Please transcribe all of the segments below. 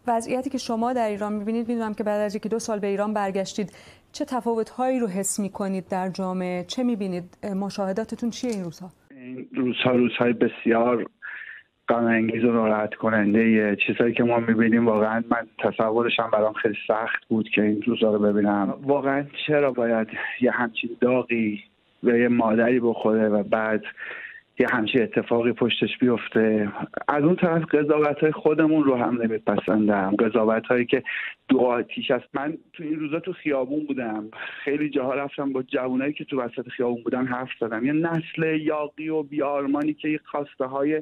وضعیتی که شما در ایران می‌بینید، می‌دونم که بعد از 1-2 سال به ایران برگشتید، چه تفاوت‌هایی رو حس می‌کنید در جامعه؟ چه می‌بینید؟ مشاهداتتون چیه این روزها؟ این روزهای بسیار غم‌انگیز و ناراحت کننده. چیزایی که ما می‌بینیم واقعا من تصورش هم برام خیلی سخت بود که این روزا رو ببینم. واقعا چرا باید یه همچین داغی به یه مادری بخوره و بعد یه همچین اتفاقی پشتش بیفته؟ از اون طرف قضاوت‌های خودمون رو هم نمیپسندم، قضاوت‌هایی که دو آتیش است. من تو این روزا تو خیابون بودم، خیلی جاها رفتم با جوانایی که تو وسط خیابون بودن حرف زدم. یه نسل یاغی و بی‌آرمانی که خواسته‌های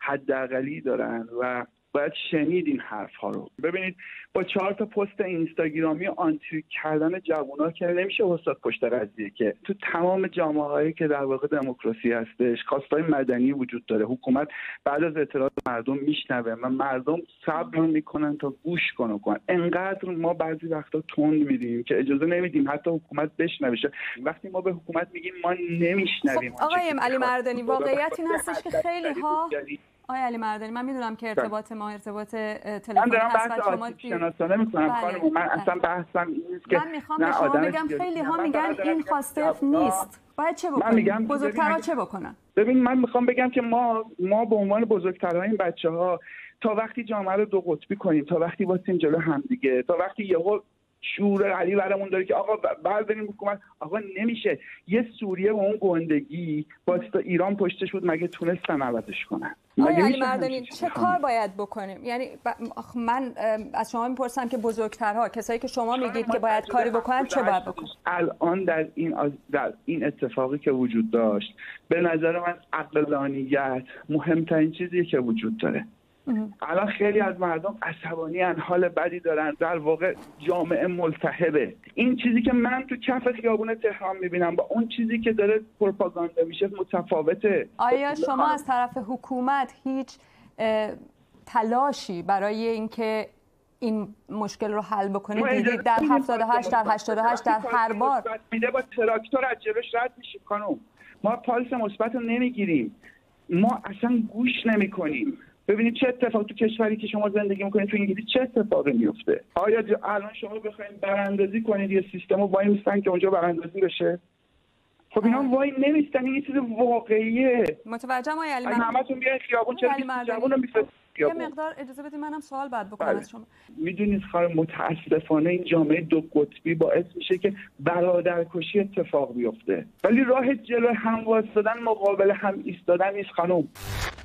حداقلی دارن و باید شنید این حرف ها رو. ببینید با 4 تا پست اینستاگرامی آنتی کردن جوونا که نمیشه استاد پشت قضیه، که تو تمام جامعه هایی که در واقع دموکراسی هستش خواستای مدنی وجود داره. حکومت بعد از اعتراض مردم میشنوه و مردم صبر میکنن تا گوش کنن. انقدر ما بعضی وقتا تند میدیم که اجازه نمیدیم حتی حکومت بشنوه. وقتی ما به حکومت میگیم ما نمیشنویم. خب آقای علی مردانی، واقعیت این هستش که خیلی ها آقای علی مردانی، من میدونم که ارتباط ما ارتباط تلفنی هست و شما شناسانه میکنم خانم. من اصلا بحثم این نیست که من میخوام به شما بگم خیلی ها میگن این خواسته نیست. باید چه بکنیم؟ بزرگترها چه بکنن؟ ببین من میخوام بگم که ما به عنوان بزرگترها این بچه‌ها تا وقتی جامعه رو دو قطبی کنیم، تا وقتی واسیم جلو همدیگه، تا وقتی یهو شعور علی برامون داره که آقا برداریم حکومت، آقا نمیشه. یه سوریه با اون گندگی واسه ایران پشتش بود، مگه تونستن عوضش کنن؟ آقای علی مردانی چه کار باید بکنیم؟ یعنی من از شما میپرسم که بزرگترها، کسایی که شما میگید که باید کاری بکنن، چه باید بکنن؟ الان در این اتفاقی که وجود داشت، به نظر من عقلانیت مهمترین چیزیه که وجود داره. الان خیلی از مردم عصبانی ان، حال بدی دارن، در واقع جامعه ملتهبه. این چیزی که من تو کف خیابون تهران میبینم با اون چیزی که داره پروپاگاندا میشه متفاوته. آیا شما از طرف حکومت هیچ تلاشی برای اینکه این مشکل رو حل بکنید دیدید؟ در 78 در 88 در هر بار میده با تراکتور از جلوش رد میشه خانم. ما پالس مثبت رو نمیگیریم، ما اصلا گوش نمیکنیم. ببینید چه اتفاق تو کشوری که شما زندگی میکنید تو انگلیس چه اتفاقی میفته. آیا الان شما بخواید براندازی کنید یه سیستم رو وای میستن که اونجا براندازی بشه؟ خب اینا وای نمیستن، این چیز واقعیه. متوجهم آقای علی مردانی. همتون بیاین خیابون، چرا جوونا میفرستید یه مقدار اجازه بدید منم سوال بعد بکنم از شما. میدونید خانم متاسفانه این جامعه دو قطبی باعث میشه که برادرکشی اتفاق بیفته، ولی راه جلو هم وایسادن مقابل هم ایستادن نیست خانم.